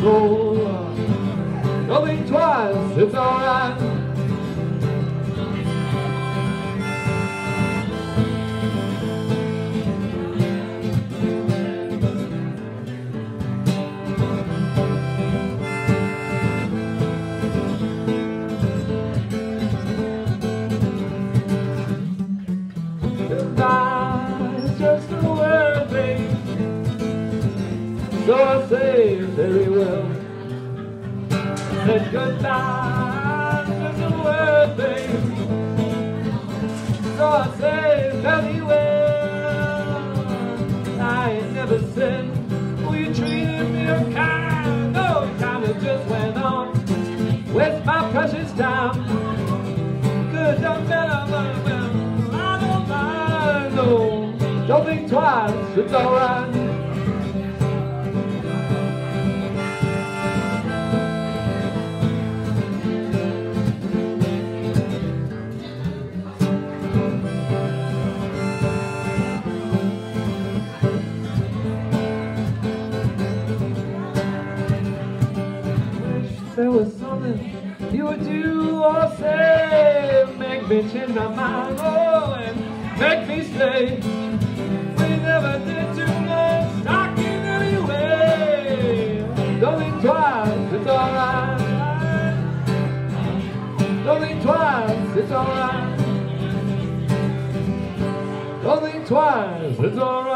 soul. Don't think twice, it's alright. Goodbye, just a word, babe. So I say very well. Said goodbye, just a word, babe. So I say very well. I ain't never said, oh, you treated me kind. No, it kinda just went on. Waste my precious time. Good, done better, but well, I don't mind, no. Don't think twice, it's alright. There was something you would do or say, make me change my mind, oh, and make me stay. We never did too much talking anyway. Don't think twice, it's alright. Don't think twice, it's alright. Don't think twice, it's alright.